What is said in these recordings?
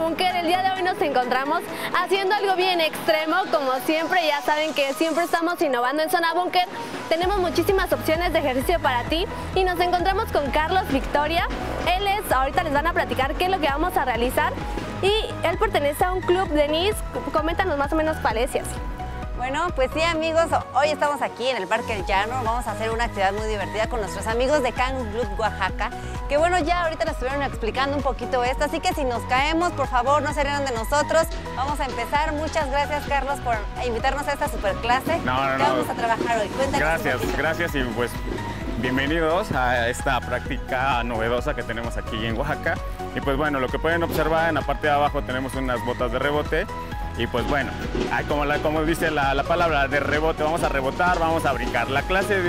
Búnker. El día de hoy nos encontramos haciendo algo bien extremo, como siempre. Ya saben que siempre estamos innovando en Zona Búnker. Tenemos muchísimas opciones de ejercicio para ti y nos encontramos con Carlos Victoria. Ahorita les van a platicar qué es lo que vamos a realizar y él pertenece a un club. Denise, coméntanos más o menos cuál es y así. Bueno, pues sí, amigos, hoy estamos aquí en el Parque El Llano. Vamos a hacer una actividad muy divertida con nuestros amigos de Kangu Club Oaxaca, que bueno, ya ahorita nos estuvieron explicando un poquito esto, así que si nos caemos, por favor, no se rían de nosotros. Vamos a empezar. Muchas gracias, Carlos, por invitarnos a esta superclase. No. ¿Qué vamos a trabajar hoy? Cuéntanos. Gracias y pues bienvenidos a esta práctica novedosa que tenemos aquí en Oaxaca. Y pues bueno, lo que pueden observar en la parte de abajo tenemos unas botas de rebote. Y pues bueno, como dice la palabra de rebote, vamos a rebotar, vamos a brincar. La clase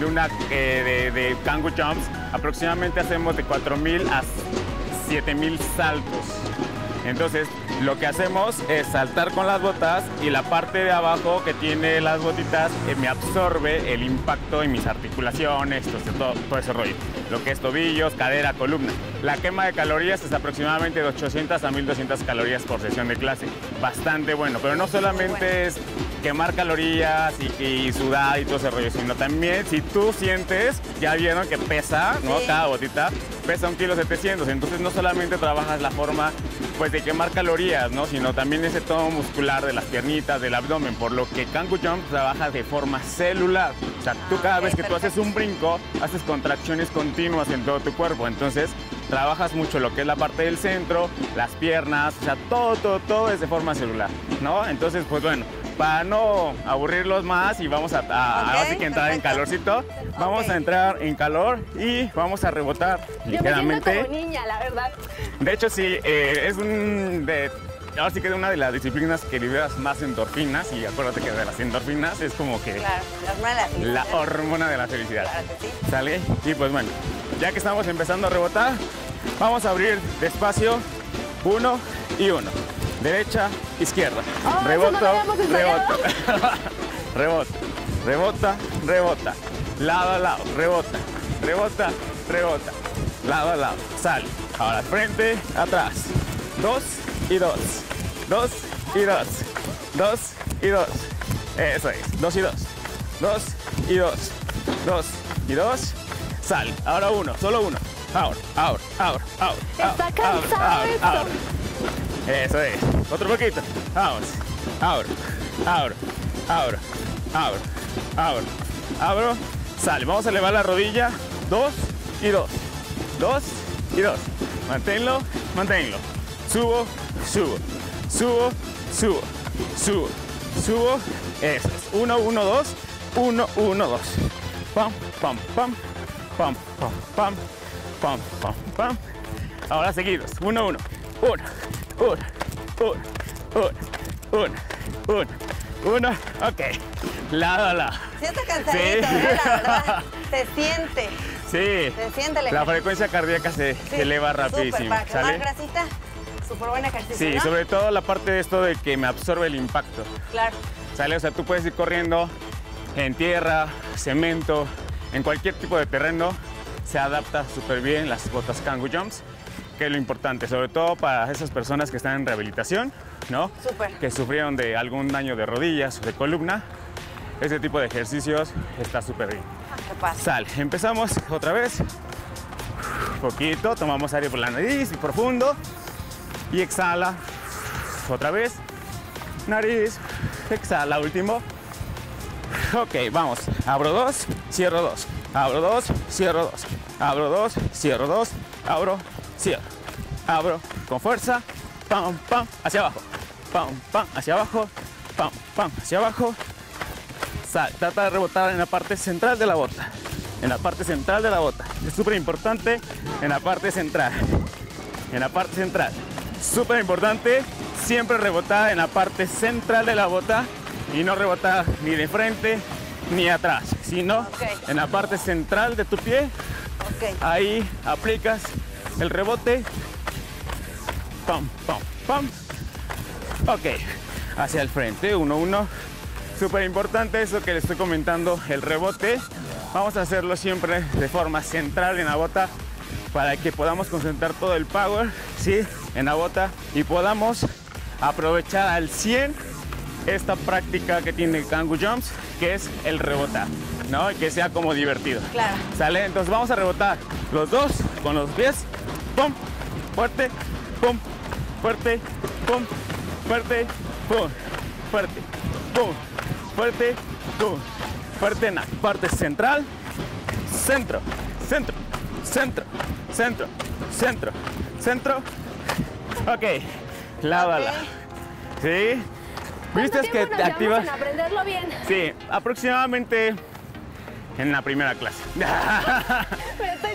de Kangu Jumps aproximadamente hacemos de 4,000 a 7,000 saltos. Entonces lo que hacemos es saltar con las botas y la parte de abajo que tiene las botitas me absorbe el impacto en mis articulaciones, todo ese rollo. Lo que es tobillos, cadera, columna. La quema de calorías es aproximadamente de 800 a 1,200 calorías por sesión de clase. Bastante bueno, pero no solamente es quemar calorías y sudar y todo ese rollo, sino también si tú sientes, ya vieron que pesa, ¿no? Sí. Cada botita pesa 1,7 kg, entonces no solamente trabajas la forma pues de quemar calorías, ¿no? Sino también ese tono muscular de las piernitas, del abdomen, por lo que Kangu Jump trabaja de forma celular. O sea, tú cada vez que tú haces un brinco, haces contracciones continuas en todo tu cuerpo, entonces trabajas mucho lo que es la parte del centro, las piernas, o sea, todo es de forma celular, ¿no? Entonces, pues bueno, para no aburrirlos más y vamos ahora sí que entrar en calorcito, vamos a entrar en calor y vamos a rebotar ligeramente. Yo me siento como niña, la verdad. De hecho, sí, ahora sí que es una de las disciplinas que liberas más endorfinas, y acuérdate que de las endorfinas es como que claro, la hormona de la felicidad. Claro que sí. ¿Sale? Y pues bueno, ya que estamos empezando a rebotar, vamos a abrir despacio 1 y 1. Derecha, izquierda. Oh, reboto, reboto. Rebota. Lado a lado, rebota. Lado a lado, sale. Ahora frente, atrás. 2 y 2. 2 y 2. 2 y 2. Eso es. 2 y 2. 2 y 2. 2 y 2. Sale. Ahora uno, solo uno. Ahora. Está cansado esto. Eso es. Otro poquito. Vamos. Abro. Sale. Vamos a elevar la rodilla. 2 y 2. 2 y 2. Manténlo. Subo. Eso es. 1, 1, 2. 1, 1, 2. Pam. Ahora seguidos. 1, 1. 1. Ok. Lado a lado. Sí está cansadito, sí. La verdad. Se siente. Sí. Se siente la frecuencia cardíaca se eleva rapidísimo. Súper, para quemar grasita, súper buen ejercicio, sí, ¿no? Sobre todo la parte de esto de que me absorbe el impacto. Claro. ¿Sale? O sea, tú puedes ir corriendo en tierra, cemento, en cualquier tipo de terreno, se adapta súper bien las botas Kangu Jumps, que es lo importante, sobre todo para esas personas que están en rehabilitación, ¿no? Súper. Que sufrieron de algún daño de rodillas o de columna. Ese tipo de ejercicios está súper bien. ¿Qué pasa? Sale, empezamos otra vez. Poquito, tomamos aire por la nariz y profundo. Y exhala. Otra vez. Nariz, exhala, último. Ok, vamos. Abro 2, cierro 2. Abro 2, cierro 2. Abro 2, cierro 2. Abro, cierro. Abro con fuerza. Pam, hacia abajo. Pam, hacia abajo. Pam, hacia abajo. Trata de rebotar en la parte central de la bota. Es súper importante en la parte central. Súper importante siempre rebotar en la parte central de la bota y no rebotar ni de frente ni atrás, sino en la parte central de tu pie. Ahí aplicas el rebote. Pam. Ok, hacia el frente, 1, 1. Súper importante eso que les estoy comentando, el rebote. Vamos a hacerlo siempre de forma central en la bota para que podamos concentrar todo el power, ¿sí? En la bota y podamos aprovechar al 100 esta práctica que tiene Kangoo Jumps, que es el rebotar, ¿no? Y que sea como divertido. Claro. ¿Sale? Entonces vamos a rebotar los dos con los pies. Pum, fuerte, pum, fuerte, pum, fuerte, pum, fuerte, pum, fuerte, pum, fuerte en la parte central, centro, centro, centro, centro, centro, centro. Ok, lado a lado. ¿Sí? ¿Viste que te activas? En aprenderlo bien. Sí, aproximadamente en la primera clase. Me estoy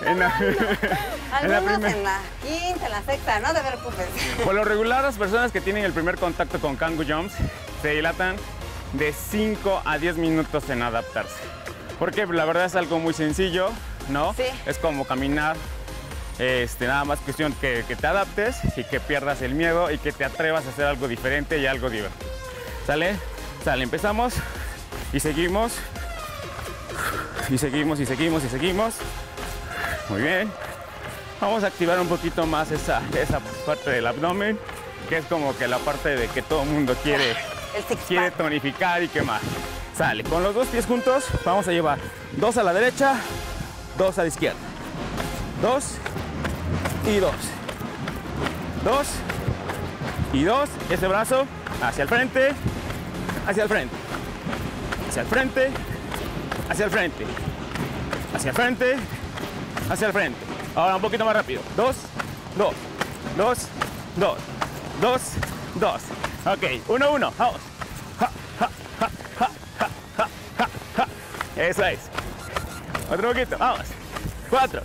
Algunos en la quinta, en la sexta, no te preocupes. Por lo regular, las personas que tienen el primer contacto con Kangoo Jumps se dilatan de 5 a 10 minutos en adaptarse. Porque la verdad es algo muy sencillo, ¿no? Sí. Es como caminar, nada más cuestión que te adaptes y que pierdas el miedo y que te atrevas a hacer algo diferente y algo divertido. ¿Sale? Sale, empezamos y seguimos. Y seguimos, y seguimos, y seguimos. Muy bien. Vamos a activar un poquito más esa parte del abdomen, que es como que la parte de que todo el mundo quiere tonificar y quemar. Sale, con los dos pies juntos vamos a llevar 2 a la derecha, 2 a la izquierda. 2 y 2. 2 y 2. Ese brazo hacia el frente, hacia el frente, hacia el frente, hacia el frente, hacia el frente, hacia el frente. Ahora un poquito más rápido. 2, 2, 2, 2, 2, 2. Ok, 1, 1. Vamos. Ja, ja, ja, ja, ja, ja, ja, ja. Eso es. Otro poquito. Vamos. 4,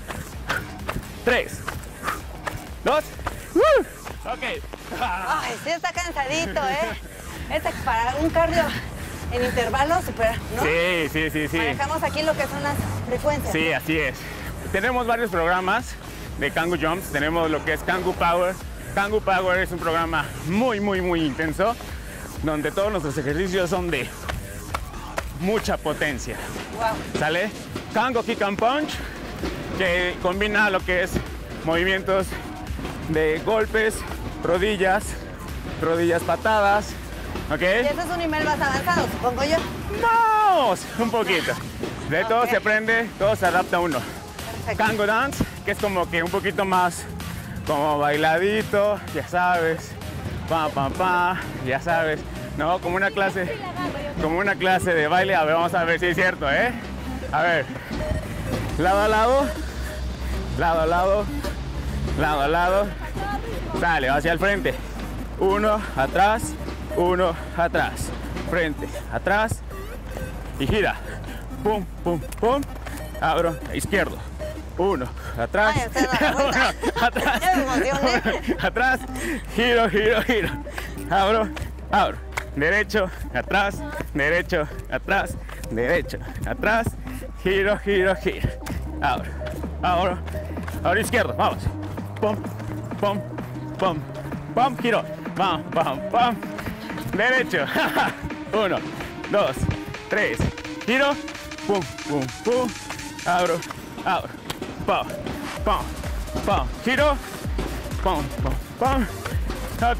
3, 2. Ok. Ay, sí está cansadito, ¿eh? Este para un cardio en intervalos super, ¿no? Sí, sí, sí, sí. Manejamos aquí lo que son las frecuencias. Sí, así es. Tenemos varios programas de Kangoo Jumps. Tenemos lo que es Kangoo Power. Kangoo Power es un programa muy, muy, muy intenso, donde todos nuestros ejercicios son de mucha potencia. Wow. ¿Sale? Kangoo Kick and Punch, que combina lo que es movimientos de golpes, rodillas, patadas. ¿Ok? Y ese es un nivel más avanzado, supongo yo. ¡Vamos! Un poquito. De todo se aprende, todo se adapta a uno. Perfecto. Kangoo Dance, que es como que un poquito más como bailadito, ya sabes, ya sabes, ¿no? Como una clase de baile. A ver, vamos a ver si es cierto, ¿eh? A ver, lado a lado, lado a lado, lado a lado. Sale, hacia el frente. 1 atrás, 1 atrás, frente, atrás y gira. Pum, pum, pum. Abro, izquierdo. 1 atrás. Ay, usted da la vuelta. Atrás. Ya me emocioné. Atrás. Giro, giro, giro. Abro, abro. Derecho, atrás, derecho, atrás, derecho, atrás. Giro, giro, giro. Abro, abro. Ahora izquierdo, vamos. Pum, pum, pum, pum, giro. Pum, pum, pum. Derecho. 1, 2, 3. Giro. Pum, pum, pum. Abro, abro. Pum, pum, pum. Giro. Pum, pum, pum. Ok,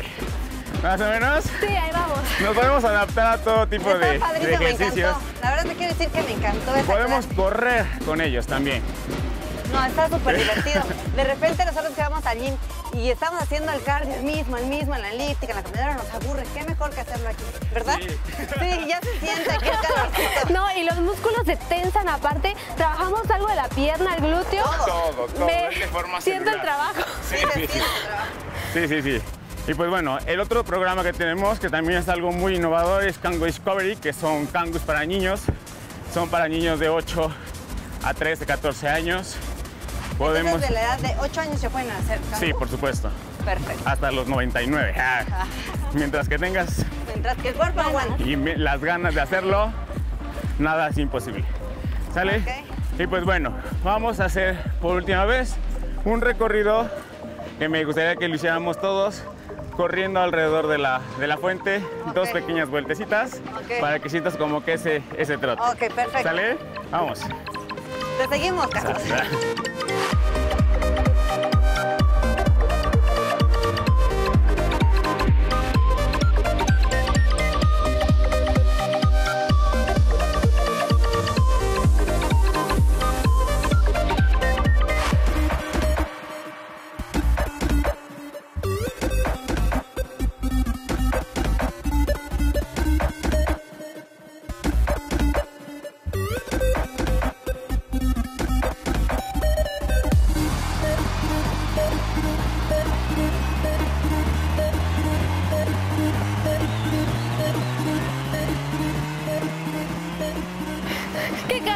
ok. Más o menos. Sí, ahí vamos. Nos podemos adaptar a todo tipo Está de padrísimo, me ejercicios. encantó. La verdad te quiero decir que me encantó esa Podemos clase. correr con ellos también. No, está súper divertido. De repente nosotros que vamos al gym y estamos haciendo el cardio el mismo, en la elíptica, en la caminadora, nos aburre. ¿Qué mejor que hacerlo aquí? ¿Verdad? Sí. Sí, ya se siente aquí el calorcito. No, y los músculos se tensan aparte. Trabajamos algo de la pierna, el glúteo. Todo, es de forma siento el celular. trabajo. Sí, Sí, se sí, sí. siente el trabajo. Sí, sí, sí. Y pues bueno, el otro programa que tenemos, que también es algo muy innovador, es Kangoo Discovery, que son kangoos para niños. Son para niños de 8 a 13, 14 años. Podemos... Entonces, de la edad de 8 años se pueden hacer kangoo. Sí, por supuesto. Perfecto. Hasta los 99. Ah. Mientras que tengas Mientras que el cuerpo aguante. y las ganas de hacerlo, nada es imposible. ¿Sale? Ok. Y pues bueno, vamos a hacer por última vez un recorrido que me gustaría que lo hiciéramos todos, corriendo alrededor de la fuente, Ok. 2 pequeñas vueltecitas, Ok. para que sientas como que ese trote. Ok, perfecto. ¿Sale? Vamos. Te seguimos, Carlos.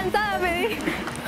cansada, me di.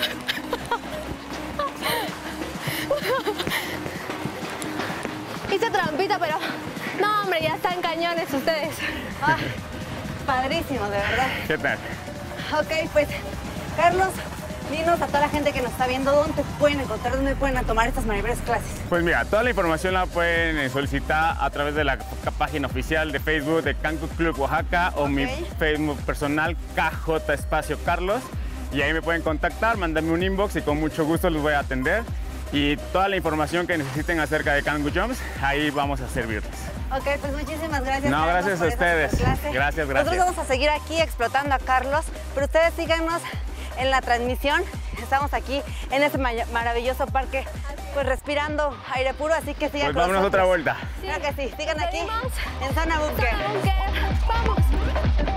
Hice trampita, pero no, hombre, ya están cañones ustedes. Ah, padrísimo, de verdad. ¿Qué tal? Ok, pues, Carlos, dinos a toda la gente que nos está viendo dónde pueden encontrar, dónde pueden tomar estas maravillosas clases. Pues mira, toda la información la pueden solicitar a través de la página oficial de Facebook de Can Club Oaxaca o mi Facebook personal KJ Espacio Carlos. Y ahí me pueden contactar, mandarme un inbox y con mucho gusto los voy a atender. Y toda la información que necesiten acerca de Kang Jumps, ahí vamos a servirles. Ok, pues muchísimas gracias. No, Carlos, gracias a por esta ustedes. superclase. Gracias. Nosotros vamos a seguir aquí explotando a Carlos, pero ustedes síganos en la transmisión. Estamos aquí en este maravilloso parque, pues respirando aire puro, así que sigan Pues con vámonos nosotros. otra vuelta. Claro que sí, sigan aquí Seguimos. en Zona Búnker. Vamos.